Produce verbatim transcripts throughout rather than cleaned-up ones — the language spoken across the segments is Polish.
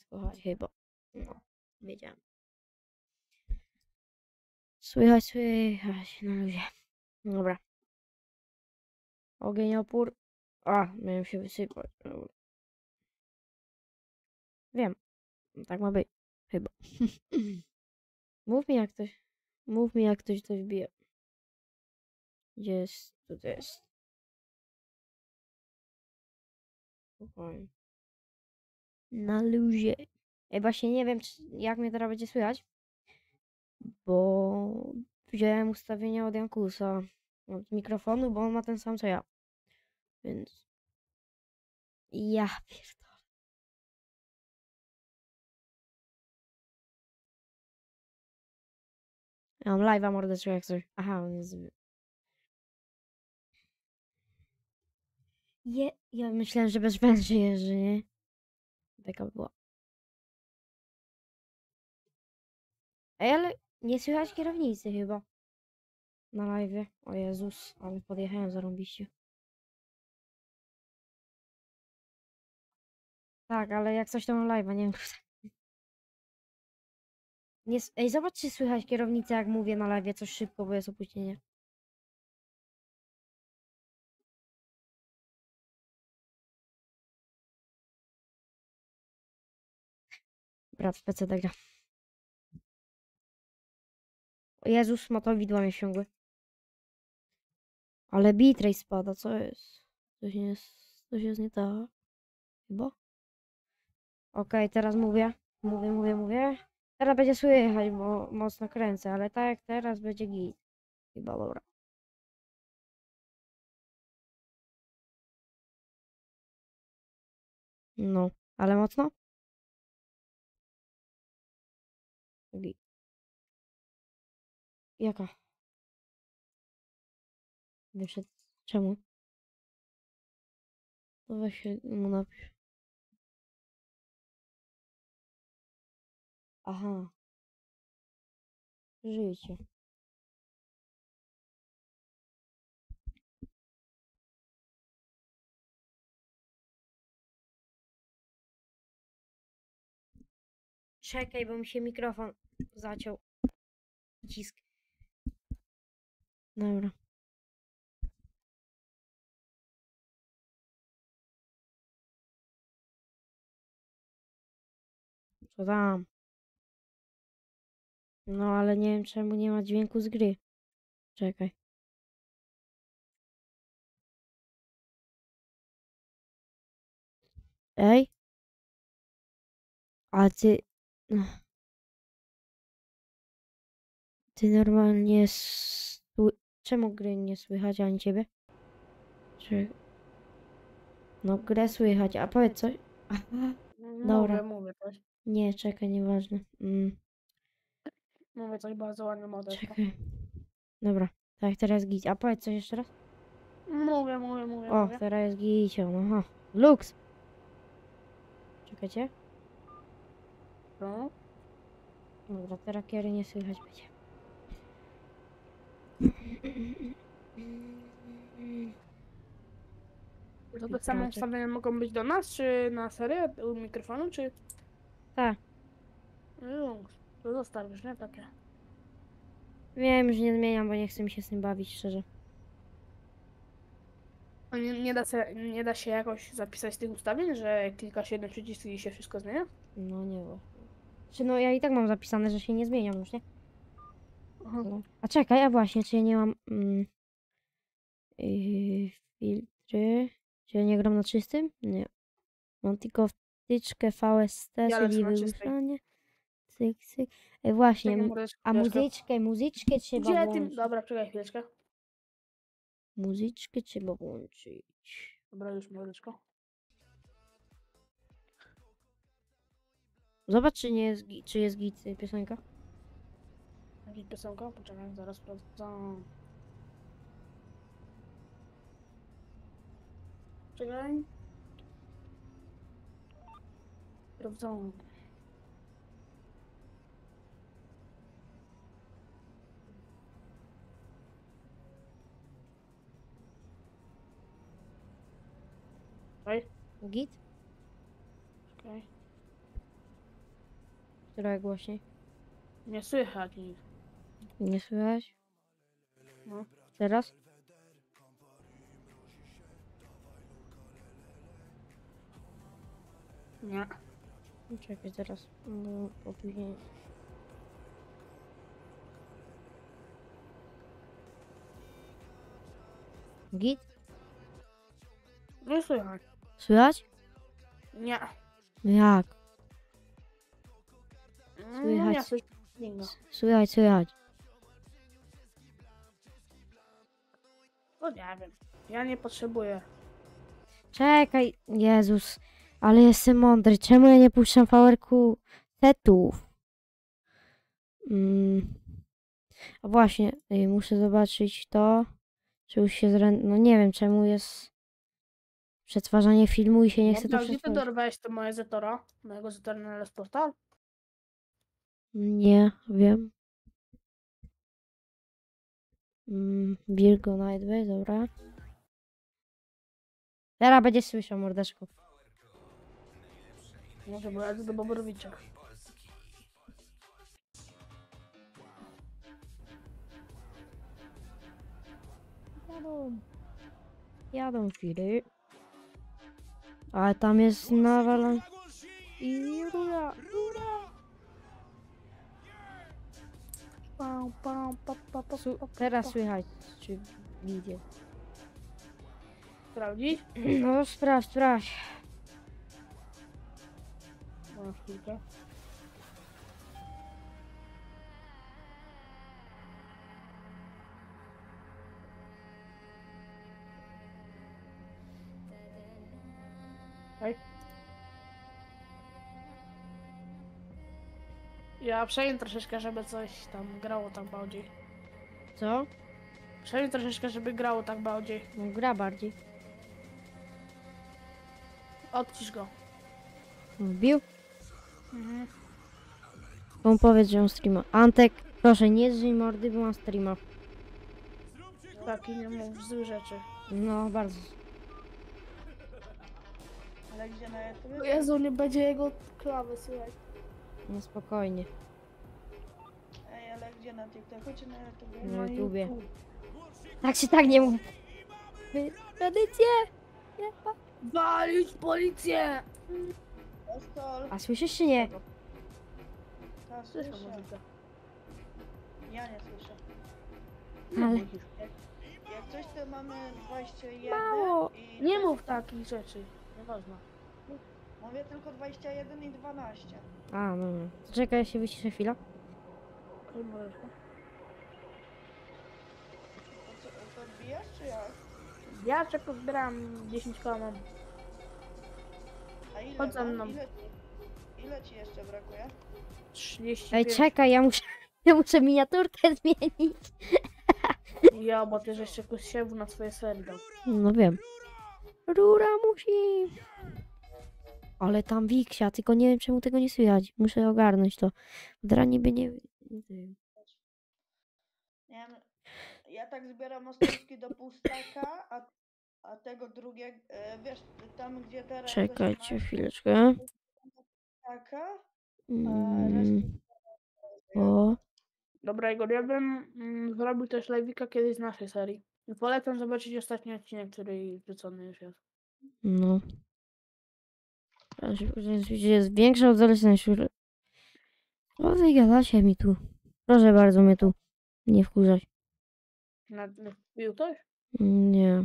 Słuchaj, chyba. No, wiedziałem. Słychać, słychać, na luzie. Dobra. Ogień, opór. A, miałem się wysypać. Dobra. Wiem. Tak ma być. Chyba. Mów mi jak ktoś. Mów mi jak ktoś coś wbije. Gdzie jest? Tu to jest. Spokojnie. Na luzie. Ej, właśnie nie wiem, czy, jak mnie teraz będzie słychać. Bo wziąłem ustawienia od Jankusa. Od mikrofonu, bo on ma ten sam co ja. Więc. Ja pierdolę. Ja mam live'a mordeczko jak coś. Aha, on jest. Je, ja myślałem, że bez węży jeżdżę, nie? Taka była. Ej, ale nie słychać kierownicy chyba. Na live'ie. O Jezus, ale podjechałem zarąbiście. Tak, ale jak coś to mam live'a, nie wiem. Nie, s- ej, zobacz, czy słychać kierownicę, jak mówię na live'ie coś szybko, bo jest opóźnienie. Brat w P C gra. O Jezus, motowidła mnie wsiągły. Ale bitrate spada, co jest? Coś nie jest, coś jest nie tak. Chyba? Okej, teraz mówię. Mówię, mówię, mówię. Teraz będzie słychać, bo mocno kręcę, ale tak jak teraz będzie git. Chyba, dobra. No, ale mocno? Git. Jaka? Wyszedł. Czemu? To weź się mu napisz. Aha. Życie. Czekaj, bo mi się mikrofon zaciął. Cisk. Dobra. Co tam? No, ale nie wiem czemu nie ma dźwięku z gry. Czekaj. Ej? A ty... Ty normalnie... Sły... Czemu gry nie słychać, ani ciebie? Czy... No, grę słychać, a powiedz coś. Aha. Dobra. Mówię, mówię coś. Nie, czekaj, nieważne. Mm, Mówię coś bardzo ładnie, mordeczko. czekaj. Dobra. Tak, teraz git. A powiedz coś jeszcze raz. Mówię, mówię, mówię, O, mówię. teraz jest gicio, no aha. Lux! Czekajcie. No. Dobra, teraz kiery nie słychać będzie. To te same Witraczek. ustawienia mogą być do nas, czy na serię u mikrofonu, czy... Tak. No, to zostawisz, nie? Takie. Wiem, że nie zmieniam, bo nie chcę mi się z tym bawić, szczerze. A nie, nie, da się, nie da się jakoś zapisać tych ustawień, że klikasz jeden przycisk i się wszystko zmienia? No nie właśnie. Czy no ja i tak mam zapisane, że się nie zmieniam już, nie? Aha. Ale... A czekaj, a właśnie, czy ja nie mam... Mm, yy, filtry... Czy ja nie gram na czystym? Nie. Mam tylko wtyczkę V S T, Ja lecę czyli na czystej. wyłuszanie. Cyk, cyk. Ej, właśnie, Czekaj, m- mordeczko, a chwileczkę. muzyczkę, muzyczkę trzeba Gdzie ty... włączyć. Dobra, czekaj chwileczkę. Muzyczkę trzeba włączyć. Dobra, już mordeczko. Zobacz, czy nie jest, gi- czy jest git y, piosenka. Jakaś piosenka? Poczekaj, zaraz sprawdzam. Czekaj. Sprawdzam. Czekaj. Git? Czekaj. Trochę głośniej. Nie słychać nic. Nie słychać? No. Teraz? Nie. Czekaj, teraz. Bo opóźnienie. Git? Nie słychać. Słychać? Nie. Jak? No Słychać. nie słychać. Ingo. Słychać, słychać. No nie wiem. Ja nie potrzebuję. Czekaj, Jezus. Ale jestem mądry. Czemu ja nie puszczam V R Q setów? Mm. A właśnie, y, muszę zobaczyć to. Czy już się zren... No nie wiem, czemu jest przetwarzanie filmu i się nie chce to Dobra, gdzie ty przetworzyć. dorwałeś to moje Zetora? Mojego Zetora na Lesportal? Nie wiem. Mm, Virgo Nightway, dobra. Teraz będziesz słyszał, mordeczku. Może bo ja do Bobrowicza. Jadą. Jadą chwilę. Ale tam jest nawalone. I rura, rura. Pam, pam, pa, pa, pa, Su- pa, pa, Teraz pa. słychać, czy idzie. Sprawdzić? No sprawdź, sprawdź. Mam chwilkę. Hej. Ja przejmę troszeczkę, żeby coś tam grało tak bardziej. Co? Przejmę troszeczkę, żeby grało tak bardziej. No gra bardziej. Odcisz go. Wbił? Mhm. On powiedz, że on streama. Antek, proszę, nie drzyj mordy, bo mam streama. Tak, i nie mów złych rzeczy. No, bardzo. Ale gdzie na YouTube? O Jezu, nie będzie jego klawy, słuchaj. No spokojnie. Ej, ale gdzie na TikToku czy na YouTube? Na Na YouTubie. YouTube. Tak się tak nie mów. Wy- Tradycje! Nie, pa- Walić policję! Ostol, A słyszysz czy nie? ta Słyszę słyszę. muzykę. Ja nie słyszę. Ale Jak coś to mamy dwadzieścia jeden Mało. i... Nie mów takich rzeczy. Nieważne. Mówię tylko dwadzieścia jeden i dwanaście. A, no, no. To czekaj, ja się wyciszę chwila. Okej, możesz. To, co, to odbijasz czy jak? Ja czego zbieram dziesięć koła mam. A ile, Chodź za no? mną. ile, ci- ile ci jeszcze brakuje? trzydzieści Ej, pięć. czekaj, ja muszę, ja muszę miniaturkę zmienić. Ja, bo ty żeś jakoś siewu na swoje serii dał. No wiem. Rura musi. Ale tam Wiksia, tylko nie wiem czemu tego nie słychać. Muszę ogarnąć to. Dra niby nie... nie wiem. Nie wiem. Ja tak zbieram ostolski do pustaka, a, a tego drugiego, e, wiesz, tam gdzie teraz... Czekajcie chwileczkę. Pustaka, Mm. O, Dobra, Igor, ja bym mm, zrobił też live'ika kiedyś z naszej serii. I polecam zobaczyć ostatni odcinek, który wrzucony już jest. no. Teraz jest większa od zależności. O, wy gadacie mi tu. Proszę bardzo mnie tu nie wkurzać. Na, na, wbił ktoś? Nie.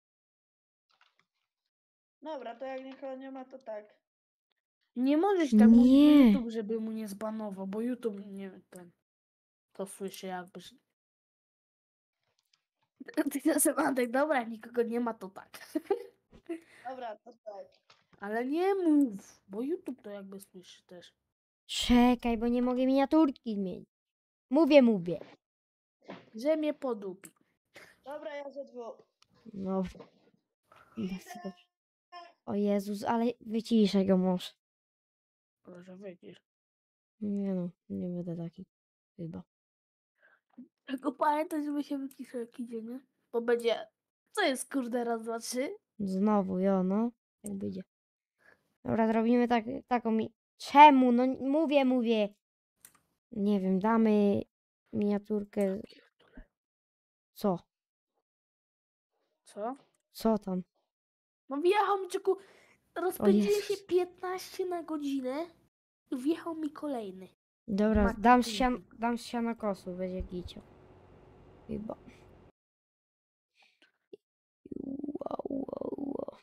Dobra, to jak nikogo nie ma, to tak. Nie możesz tak mówić, bo Nie. YouTube, żeby mu nie zbanował, bo YouTube nie ten. To słyszy jakby. że- Ty na Antek, dobra, nikogo nie ma, to tak. Dobra, to tak. Ale nie mów, bo YouTube to jakby słyszy też. Czekaj, bo nie mogę miniaturki zmienić. Mówię, mówię. Że mnie podupi. Dobra, ja ze dwóch. No. O Jezus, ale wyciszę go może. Proszę wiedzieć. Nie no, nie będę taki. Chyba. Tylko pamiętaj, żeby się wyciszył jak idzie, nie? Bo będzie. Co jest kurde raz, dwa, trzy? Znowu, jo, no. Jak będzie. Dobra, zrobimy tak, taką mi... Czemu? No mówię, mówię. Nie wiem, damy miniaturkę. Co? Co? Co tam? No wjechał mi czeku. Rozpędziłem się Jezus. piętnaście na godzinę i wjechał mi kolejny. Dobra, Matko dam z, Boska. sian, dam z siana kosu, będzie gicio. Chyba. Wow, wow, wow.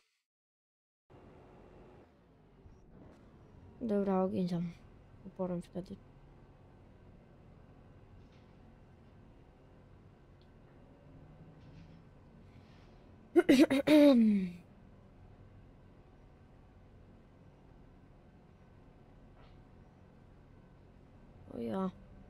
Dobra, ogień tam. Uporem wtedy. O ja.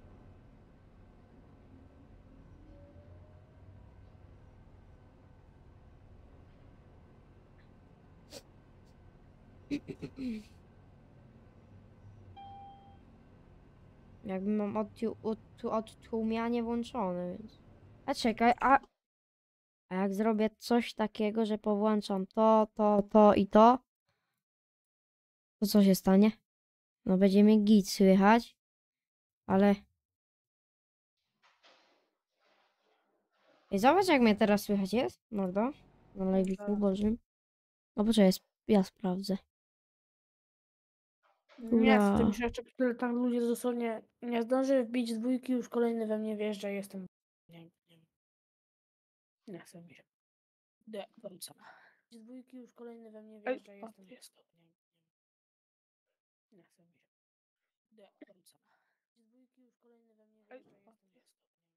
Jakby mam odtiu- od- odtłumianie włączone, więc... A czekaj, a... A jak zrobię coś takiego, że powłączam to, to, to i to, to co się stanie? No będzie mnie git słychać, ale... Ej, zobacz jak mnie teraz słychać jest, mordo, na live'iku bożym. No poczekaj, sp- ja sprawdzę. Nie, z Ura. tym się jeszcze tyle tam ludzie dosłownie nie zdąży wbić z dwójki, już kolejny we mnie wjeżdża i jestem. Nie, nie, nie chcę mi się. Nie, wrócę. Z dwójki już kolejny we mnie wjeżdża i jestem. Jest. Nie, nie, nie chcę mi się. Nie, wrócę. Z dwójki już kolejny we mnie wjeżdża i jestem. Jest.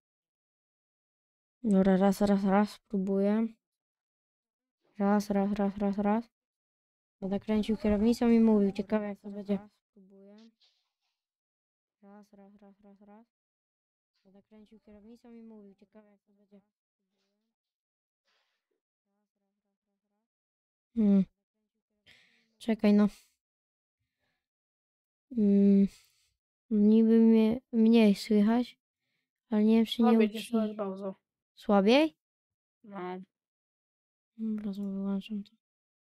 Dobra, raz, raz, raz, spróbuję. Raz, raz, raz, raz, raz. Będę kręcił kierownicą i mówił, ciekawe jak to będzie. Spróbuję. Raz, raz, raz, raz, raz. Będę kręcił kierownicą i mówił, ciekawe jak to będzie. Hmm. Czekaj no. Mm. Niby mnie mniej słychać, ale nie wiem czy nie Robię cię uci... słychać bardzo. Słabiej? No. Dobra, to wyłączam to.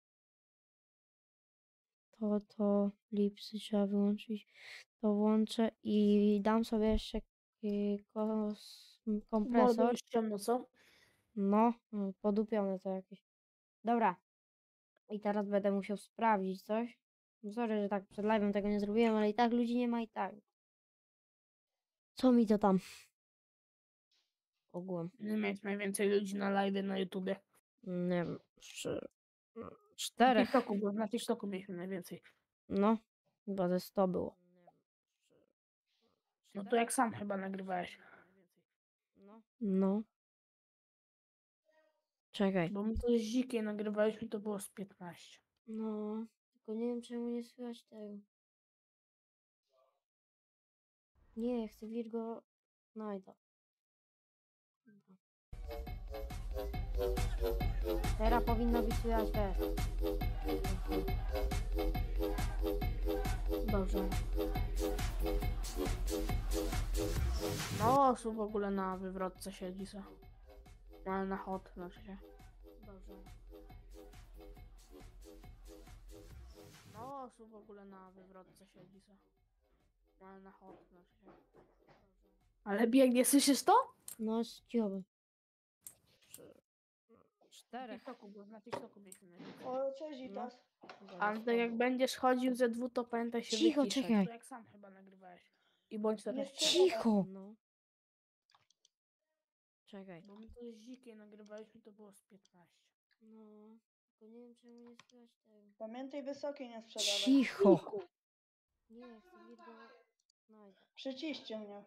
To, to, lipsy trzeba wyłączyć. To włączę i dam sobie jeszcze y, kos, Mordo kompresor. już ciemno, co? No, no, podupione to jakieś. Dobra. I teraz będę musiał sprawdzić coś. No sorry, że tak przed live'em tego nie zrobiłem, ale i tak ludzi nie ma i tak. Co mi to tam? Ogółem. Nie mieć najwięcej ludzi na live na YouTubie. Nie wiem. Trzy, Na czterech. TikToku, bo na TikToku mieliśmy najwięcej. No, chyba ze sto było. No to jak sam chyba nagrywałeś. No. No. Czekaj. Bo my to z Zikiem nagrywaliśmy, to było z piętnaście. No, tylko nie wiem czemu nie słychać tego. Nie, chcę Virgo Knighta. Teraz powinno być słychać też. Dobrze. Mało osób w ogóle na wywrotce siedzi, co? No, ale na hot, znaczy się. Dobrze. Mało osób w ogóle na wywrotce siedzi, co? No, ale na hot, znaczy się. Ale biegnie, słyszysz to? No, z cicho. Na Czterech. TikToku, bo na TikToku mieliśmy najwięcej. O, cześć No. Itas. Antek, jak będziesz chodził ze dwu, to pamiętaj się Cicho, wyciszać. czekaj. To jak sam chyba nagrywałeś. I bądź teraz Jeszcze Cicho! No. Czekaj. Bo my to z Zikiem nagrywaliśmy, to było z piętnaście. No, tylko nie wiem czemu nie słychać tego. Pamiętaj wysokie nie sprzedawać. Cicho! Nie, chcę Virgo Knighta. Przyciście mnie.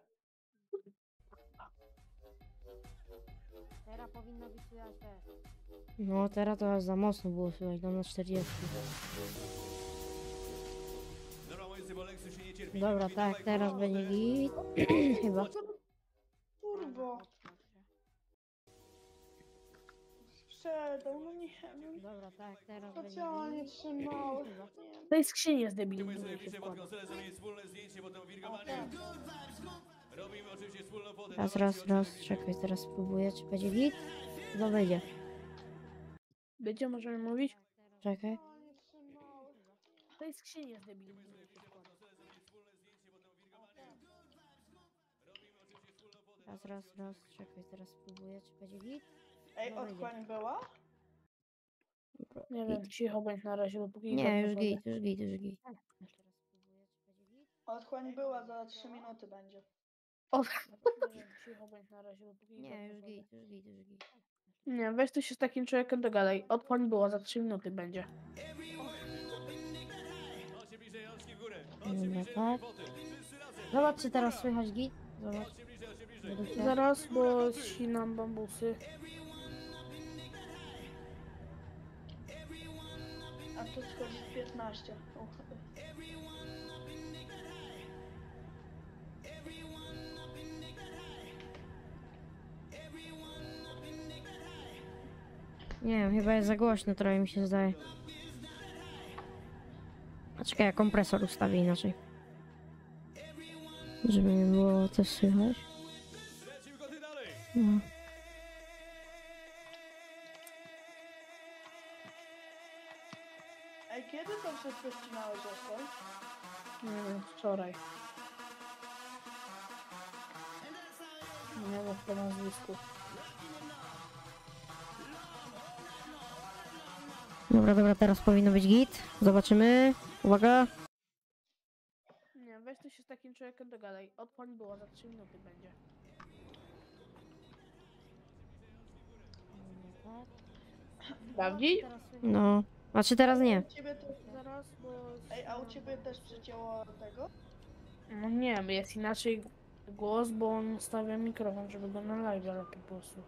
Teraz powinno być słychać też. No, teraz to aż za mocno było słychać, dam na czterdzieści. Dobra, tak, teraz będzie git. Chyba. Kurwo. Sprzedał, no nie wiem. Dobra, tak, teraz będzie Specjalnie git. trzymał. Chyba. Nie wiem. To jest skrzynia z debilem. się wkłada. A, tak. Raz, raz, raz, czekaj, teraz spróbuję, czy będzie git? Chyba będzie. Będzie, możemy mówić? Czekaj. Specjalnie trzymał. To jest skrzynia z debilem. się wkłada. A, tak. Raz, raz, raz. Czekaj, teraz spróbuję, czy będzie git. Ej, No, będzie. otchłań była? Dobra, Nie git. wiem, cicho bądź na razie, dopóki Nie, już powie. git, już git, już git. Teraz spróbuję, czy będzie git. Otchłań była, za trzy minuty będzie. O, nie wiem, cicho bądź na razie, dopóki Nie, już powie. git, już git, już git. Nie, weź ty się z takim człowiekiem dogadaj. Otchłań była, za trzy minuty będzie. Dobra, tak. Zobacz, czy teraz słychać git. Zobacz. Według ciebie. Zaraz, bo ścinam bambusy. A tu schodzi piętnaście. Uch. Nie wiem, chyba jest za głośno, trochę mi się zdaje. A czekaj, ja kompresor ustawię inaczej. Żeby nie było też słychać. No. Ej, kiedy to wszystko ścinałeś jeszcze? Nie wiem, wczoraj. Nie wiem, po nazwisku. Dobra, dobra, teraz powinno być git. Zobaczymy. Uwaga. Nie, weź ty się z takim człowiekiem dogadaj. Otchłań była, za trzy minuty będzie. Sprawdzi? No. Znaczy teraz nie. U ciebie też... Zaraz, bo... Ej, a u ciebie też przycięło tego? No nie wiem, jest inaczej głos, bo on stawia mikrofon, żeby go na live, ale po prostu.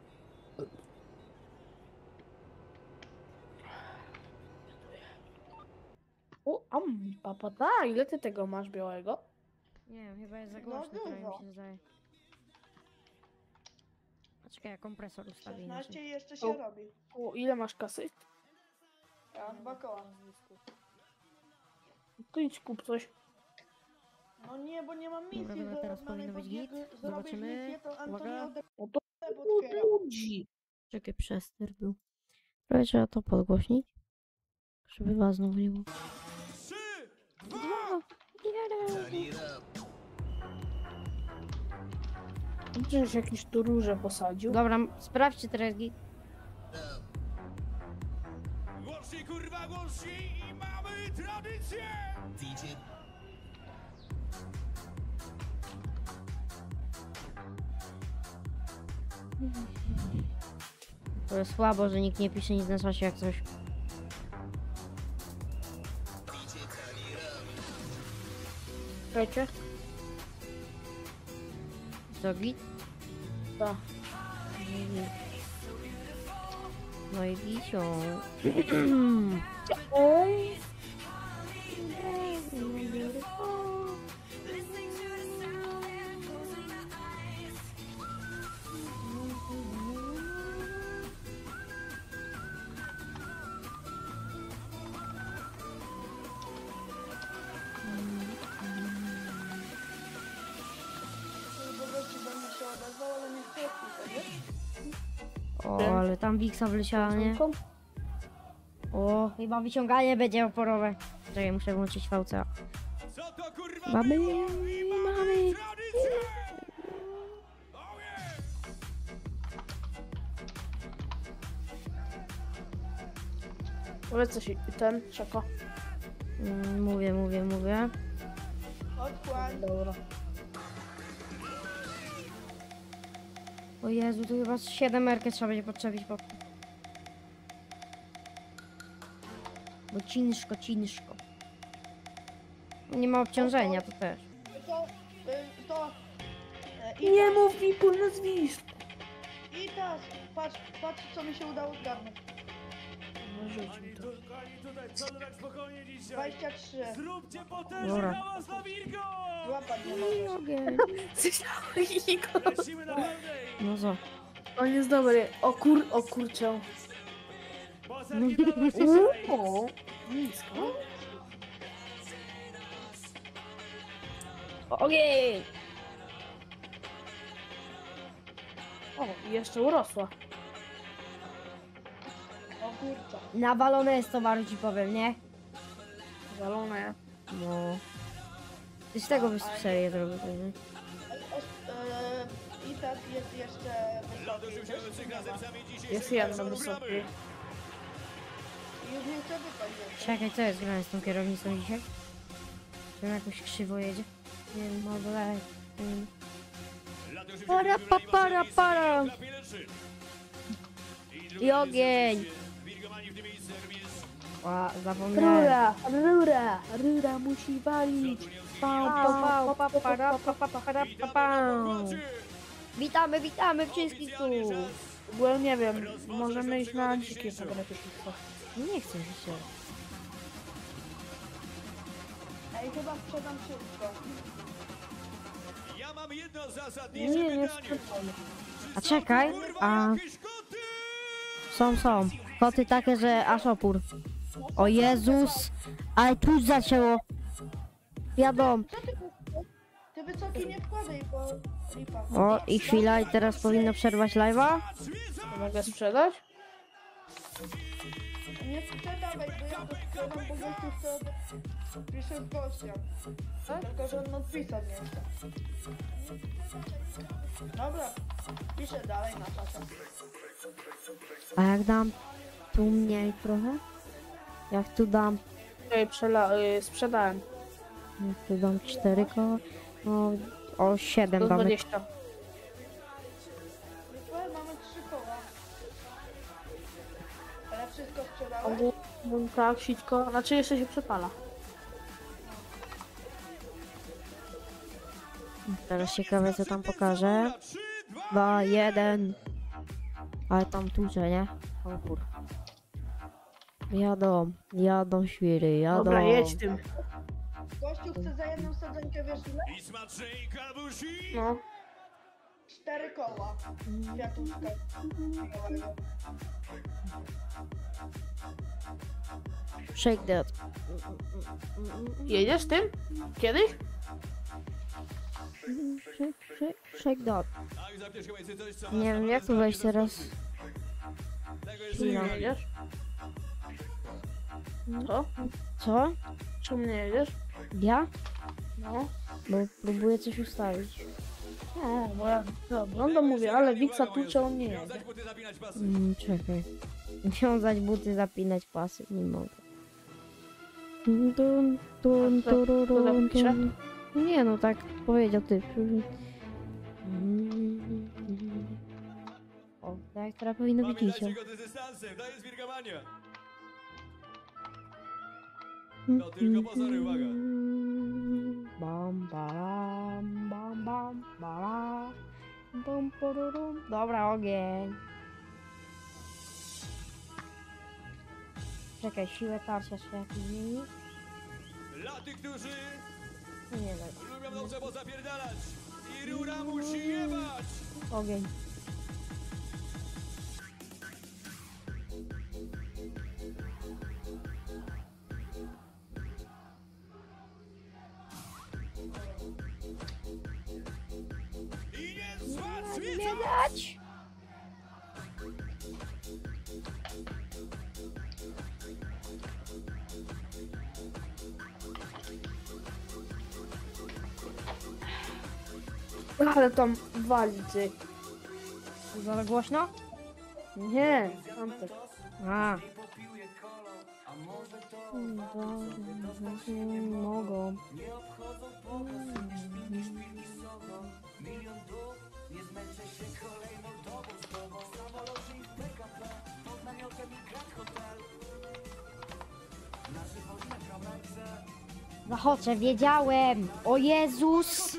O, am, papa, da, ile ty tego masz białego? Nie wiem, chyba jest za No głośno, trochę dużo. mi się zdaje. A czekaj, ja kompresor ustawię szesnaście inaczej. i jeszcze się O. robi. O, ile masz kasy? Ja mam dwa koła. To idź kup coś. No nie, bo nie mam misji Dobra, dobra, teraz zarobionej, powinno bo być jak git. zrobisz Zobaczymy. misję, to Uwaga. Antonio de No to otwiera. ludzi. Czekaj, przester był. Trochę trzeba to podgłośnić. Żeby was znowu nie było. Trzy, Dwa, jeden. Gdzieś jakiś tu róże posadził. Dobra, sprawdźcie teraz git. głośniej kurwa, głośniej i mamy tradycję! To jest słabo, że nikt nie pisze nic na czasie jak coś. Czekajcie. Co git? Tak. No i gicią. Oj. Bo gości do mnie się odezwał, ale nie chcę odpisać, nie? O, ale tam Wiksa wleciała, nie? O, chyba wyciąganie będzie oporowe. Czekaj, muszę włączyć V C A. Co to kurwa Mamy, było? I mamy mamy. tradycję! Oh yeah! Powiedz coś, i ten, szako. Mm, mówię, mówię, mówię. Otchłań. Dobra. O Jezu, tu chyba siedem erkę trzeba będzie podczepić po... Bo ciężko, ciężko. Nie ma obciążenia, to też. To, y, to... y, Nie Itas, mów mi po nazwisku. Itas, patrz, patrz co mi się udało zgarnąć. No rzuć Ani mi to. tu, ani tutaj, co to tak spokojnie dzisiaj? dwadzieścia trzy. Zróbcie potężny Dobra. hałas na wilgo! Złapać nie możesz. Mogę. Lecimy na pełnej! No co? On jest dobry. O kur... o kurczę. Bo zerwidała się szej! O, nisko. Ogień! O, i jeszcze urosła. O kurczę. Nawalone jest towaru, ci powiem, nie? Zalone. No. Ty z tego byś serię zrobił, nie? Ej, os- y, Witas jest jeszcze Lodu wysoki. żyjących razem sami dzisiaj. Jest jeden wysoki. I już nie chcę wypaść więcej. Czekaj, co jest grane z tą kierownicą dzisiaj? Czy ona jakoś krzywo jedzie? Nie wiem, może lepiej. Para, pa, para, para. I ogień. O, zapomniałem. Rura, rura, rura musi walić. Pau, pau, pau, pa, para, pa, pa, para, pa, pau. Witamy, witamy wszystkich tu. W ogóle nie wiem, możemy iść na dzikie sabonetyszystwo. Nie chcę się. Ej, chyba sprzedam szybko. Ja mam jedno Nie, zasadnicze nie, nie pytanie. sprzedam. A czekaj, Kurwa, a jakieś koty! są, są. Koty takie, że aż opór. O Jezus, ale tu zaczęło. Wiadomo. Co ty Ty wysoki nie wkładaj, bo lipa. O, i chwila, i teraz powinno przerwać live'a. Mogę sprzedać? Nie sprzedawaj, bo ja to sprzedam, bo gościu chce od... pisze z gościem. Tylko, że on odpisał nie chce. Dobra, piszę dalej na czasach. A jak dam tu mniej trochę? Jak tu dam, Ej, przela y, sprzedałem. jak tu dam cztery koła? No, o siedem Do damy. dwudziestu. Wysłałem, mamy trzy koła. Ale wszystko sprzedałeś? Ogólnie tak, sitko, znaczy jeszcze się przepala. Teraz ciekawe, co tam pokażę. Dwa, jeden. Ale tam tucze, nie? O kur... Jadą, jadą świry, jadą. Dobra, jedź tym. Gościu chce za jedną sadzenkę, wiesz ile? I smacznej kawusi! No. Cztery koła. Kwiatuszka. białego. Shake that. Jedziesz tym? Kiedyś? Shake, shake, shake that. A i zapytasz chyba jest coś, co Nie wiem, jak tu wejść teraz? Tego jest No. Nie nie jedziesz? Co? Co? Czemu nie jedziesz? Ja? No. Bo próbuję coś ustawić. No, bo ja to oglądam, mówię, ale Wiksa tucze, on nie jedzie. Wiązać buty, zapinać pasy. Mm, czekaj. Wiązać buty, zapinać pasy. Nie mogę. Dun, dun, dun, A co- co tururun, tam pisze? dun. Nie no, tak powiedział ty. O, tak teraz powinno być licio. Pamiętajcie go z dystansem, daje zwirgowania. To tylko pozory, uwaga. Bam, bam, bam, bam, bam, bam, porurum. Dobra, ogień. Czekaj, siłę tarcia trzeba jakiś zmienić. Dla tych, którzy No nie wiem. lubią dobrze pozapierdalać. I rura musi jebać. Ogień. I nie zła Nie świecą. dać! Ale tam wali, ty. Za głośno? Nie, tamte. A. Mogą. Zachodzę, wiedziałem! O Jezus!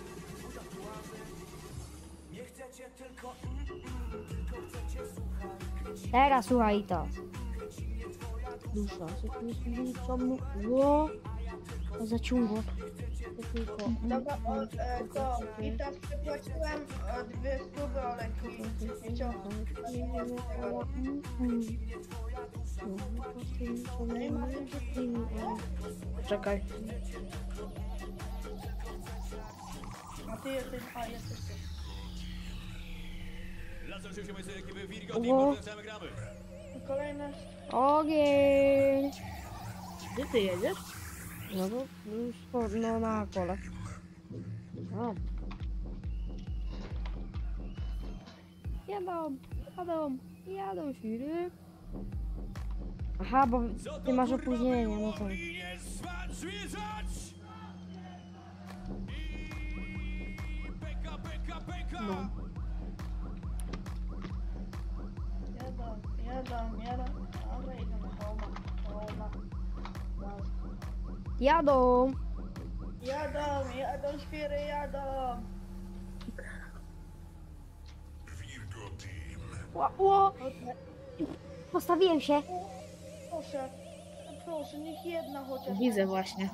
Teraz słuchaj to. Dusza, co mu... Ło! To zaciągło. To tylko... Dobra, o, e, to i tak przepłaciłem e, dwie stówy olejki. Nie ciągnę. Czekaj. A ty jesteś, a jesteś ty. Dla co się moje ekipy Virgo Team, Ło. potem same gramy. I kolejne. Ogień! Gdzie ty jedziesz? No bo już po, no na kole. O. jadą, jadą, jadą świry. Aha, bo Co ty to, masz kurwa, opóźnienie, było? no to... I nie spać, zwiedzać! I peka, peka, peka! No. Jadą, jadą, jadą. Dobra, idę na homa. Homa. Jadą! Jadą, jadą, świry, jadą. Ło, ło. Chodźmy. Postawiłem się. Proszę, proszę, niech jedna chociaż. Widzę właśnie.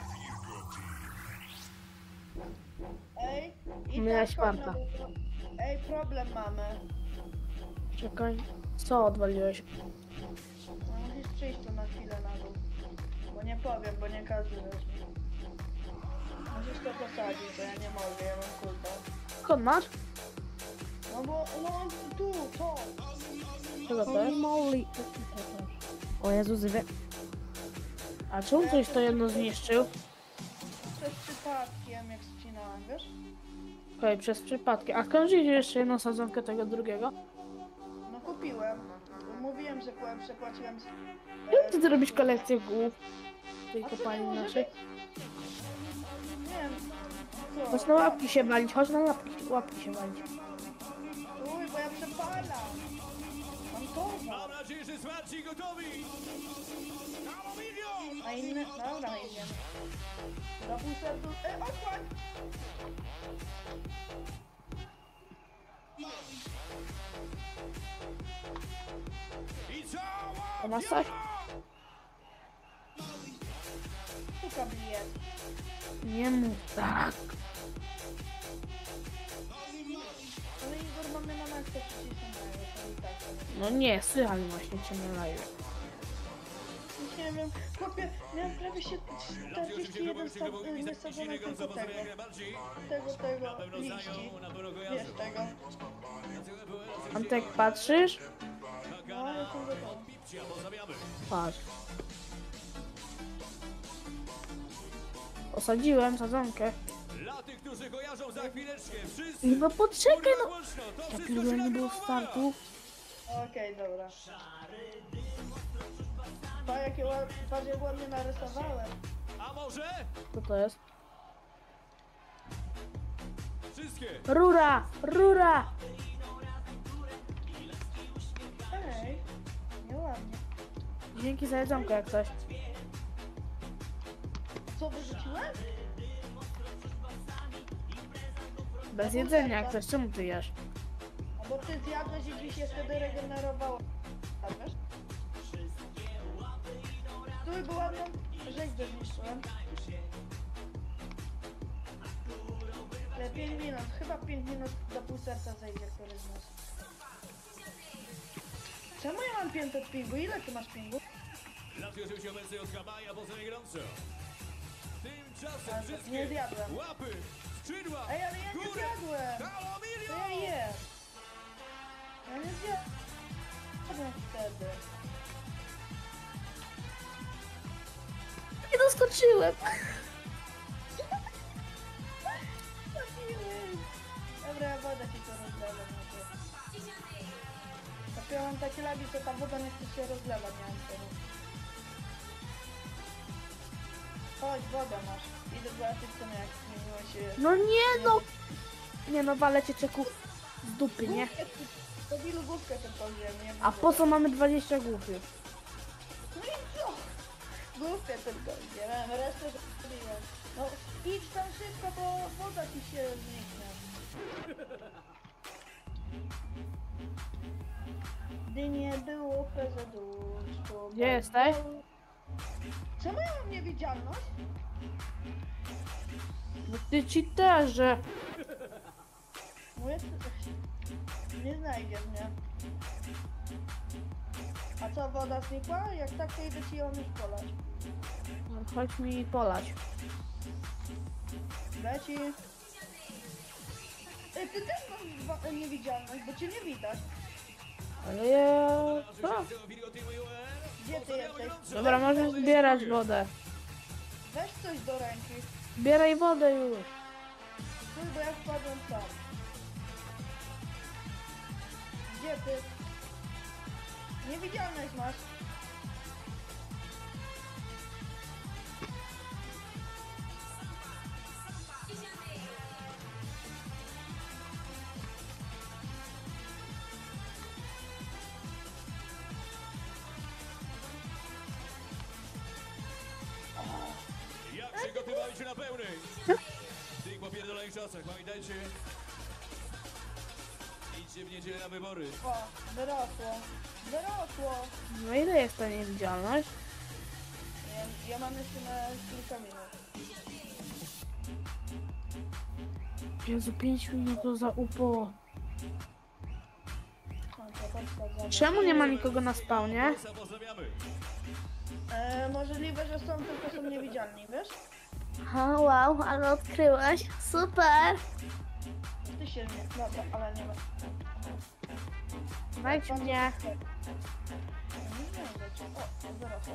Ej, i Miałaś tak farta. można było- Ej, problem mamy. Czekaj. Co odwaliłeś? No, musisz przyjść tu na chwilę na dół. Bo nie powiem, bo nie każdy weźmie. Musisz to posadzić, bo ja nie mogę, ja mam kultę. Skąd masz? No bo, no tu, to. Czego to Holy jest? moly. O Jezu, zywy. A czemu ktoś to jedno zniszczył? Przez przypadkiem, jak ścinałem, wiesz? Okej, przez przypadki. A skąd wziąłeś jeszcze jedną sadzonkę tego drugiego? No kupiłem. Mówiłem, że byłem, przepłaciłem. z- Jak ty zrobisz kolekcję głów tej A co kopalni nie może naszej? być? Nie wiem. Co? Chodź na łapki się walić, chodź na łapki, łapki się walić. Uj, bo ja przepalam. Mam towar. Mam nadzieję, że smarci gotowi! Halo, milion! A inne... Dobra, idziemy. Do pół serdu... E, odkładź! I cała To masz coś? Szukam bilet. Nie mów tak. Ale Igor, mamy na maksa przycisnąć. To i tak. to No nie, słychać właśnie cię na live. Nie nie wiem. Chłopie, miałem prawie się czterdzieści jeden niesadzonych tylko tego. Tego, tego, liści. Wiesz tego. Antek, patrzysz? No, jestem gotowy. Patrz. Osadziłem sadzonkę. Dla tych, którzy kojarzą za chwileczkę, wszyscy! No poczekaj, no. Głośno, to Ja wszystko pierdolę, się nie było nagrywa! startu. Okej, dobra. Pa, jakie ładnie, patrz jak ładnie narysowałem. A może? Co to jest? Wszystkie! Rura! Rura! Ej, nieładnie. Dzięki za jedzonko jak coś. Co wyrzuciłem? Bez jedzenia jak coś, czemu ty jesz? A bo ty zjadłeś i ci się wtedy regenerowało. Tak, wiesz? Stój, bo ładną rzeźbę zniszczyłem. Ale pięć minut, chyba pięć minut do pół serca zejdzie któryś z nas. Czemu ja mam pięćset pingu? Ile ty masz pingu? Latki oczywiście obecnej od Kabaja, bo sobie gorąco. Tymczasem A, wszystkie nie zjadłem. łapy, skrzydła, Ej, ale ja nie górę. zjadłem! Halo, To milion! ja jem! Ja nie zjadłem wtedy. Nie doskoczyłem. Dobra, ja wodę ci to rozlewam. Tak ja mam takie lagi, że ta woda nie chce się rozlewać, nie mam tego. Chodź, wodę masz. Idę zobaczyć co jak zmieniło się. No nie no. Nie no, walę cię czeku z dupy, nie? To ilu główkę tylko wziąłem, nie? A po co mamy dwadzieścia głów już? No i co? Główkę tylko wziąłem, resztę zrobiłem. No idź tam szybko, bo woda ci się zniknie. Gdy nie było P Z U. Gdzie jesteś? Czemu ja mam niewidzialność? No ty cheaterze. Mówię, nie znajdziesz mnie. A co, woda znikła? Jak tak, to idę ci ją już polać. No, chodź mi polać. Leci. Ej, ty też masz wa- niewidzialność, bo cię nie widać. Ale ja... Co? Gdzie ty jesteś? Dobra, możesz zbierać wodę. Weź coś do ręki. Zbieraj wodę już. Stój, bo ja wpadłem sam. Gdzie ty? Niewidzialność masz. Jak przygotowali się na pełny? W tych popierdolonych czasach, pamiętajcie. Idźcie w niedzielę na wybory. O, wyrosło. Wyrosło. No ile jest ta niewidzialność? Ja, ja mam jeszcze na kilka minut. Jezu, pięć minut to za upo. O, to tak wsadzamy. Czemu nie ma nikogo na spawnie? Pozdrawiamy. E, możliwe, że są, tylko są niewidzialni, wiesz? Ha, wow, ale odkryłaś. Super! Ty się nie... Dobra, ale nie ma. Znajdź mnie. Nie wiem, o, wyrosło.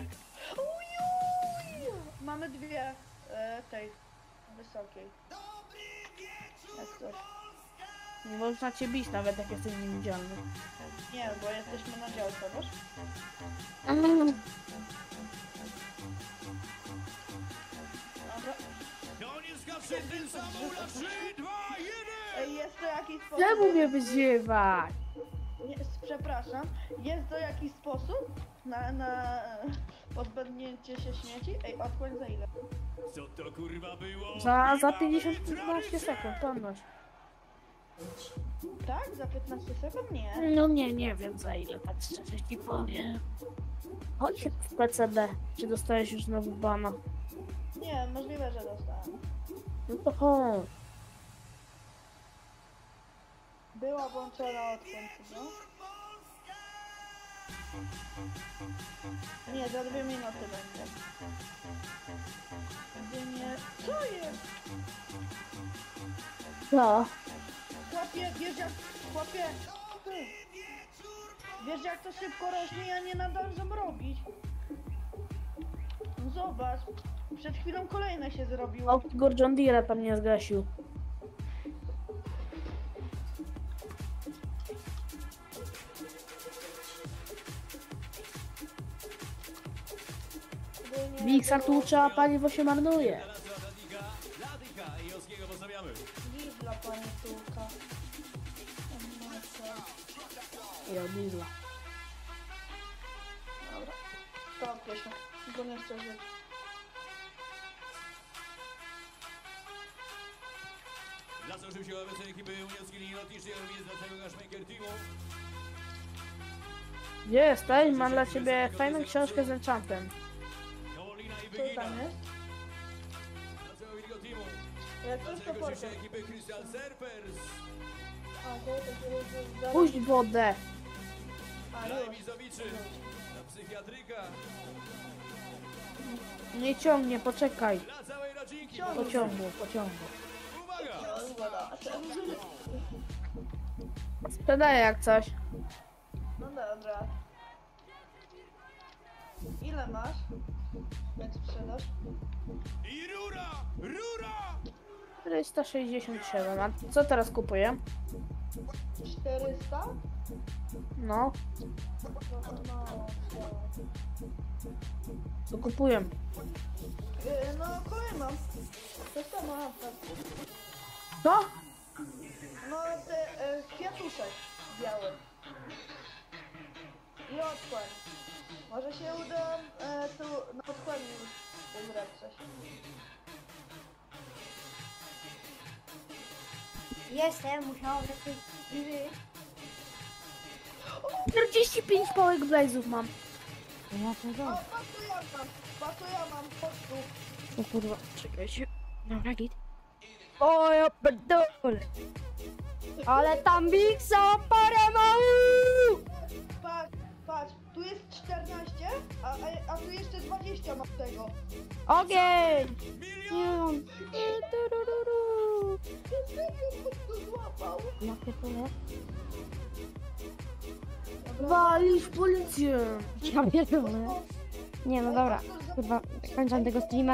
Ujuj! Mamy dwie e, tej wysokiej. Jak coś. Nie można cię bić nawet jak jesteś niewidzialny. Nie, bo jesteśmy na działce, wiesz? Dobra. Koniec kasety, Samola, trzy, dwa, jeden! Ej, jest to jakiś sposób... Czemu mnie wyziewać? Nie, przepraszam, jest to jakiś sposób na, na e, pozbędnięcie się śmieci? Ej, odkłoń za ile? Co to kurwa było? Za, za I mamy pięćdziesiąt piętnaście tradycję! sekund, ponoć. Tak? Za piętnaście sekund? Nie. No nie, nie wiem za ile, tak szczerze ci powiem. Chodź w P C D, czy dostajesz już znowu bana? Nie, możliwe, że dostałem. No to chodź. Była włączona odkąd, no? Nie, za dwie minuty będzie. Gdzie nie... Co jest? Co? Chłopie, wiesz jak... Chłopie! Ty. Wiesz jak to szybko rośnie, ja nie nadążam robić. No zobacz. Przed chwilą kolejne się zrobiło. O, Igor John Deere tam nie zgasił. Miksa tłucze, a paliwo się marnuje. Znalazła Ladika, Ladika i Oskiego pozdrawiamy. Nic dla pani Tułka. I od diesla. Dobra. Topię się. Tylko nie chcę żyć. Dla służył się obecnej ekipy Uniowskiej Linii Lotniczej, również dla całego Gashmaker Teamu. Gdzie jesteś? Mam dla ciebie fajną książkę z enchantem. Karolina i Co Wygina. tam jest? Dla całego Wilgo Teamu. Jak Dla coś to całego portal. dzisiejszej ekipy Crystal Serpers. A, to jest to jest Puść wodę. A, Dla już. Emizowiczy. Dla psychiatryka. Nie ciągnie, poczekaj. Dla całej rodzinki. Ciągnie. Pociągu, pociągu. Uwaga! Sprzedaję jak coś. No dobra. Ile masz? Jak sprzedasz? I rura! Rura! czterysta sześćdziesiąt siedem. A co teraz kupuję? czterysta? No, No, no, co kupuję? Yy, no kolej mam. To samo mam. Co? No te e, kwiatuszek biały. I odkłań. Może się uda e, tu na podkładni ubrać coś. Jestem, musiałam lepiej żyć. czterdzieści pięć pałek blazów mam. Ja to O, dobrze. patrz co ja mam. Patrz co ja mam. Chodź tu. O kurwa, czekajcie. Dobra, git. O, ja pierdolę. Ale tam Bigsa parę mału! Patrz, patrz. Tu jest czternaście, a, a, a tu jeszcze dwadzieścia mam tego. Ogień! Milion! Nie, turururu. Chodź tu złapał. Ja pierdolę. Walisz policję. Ja pierdolę. Nie no dobra, kurwa, kończę tego streama.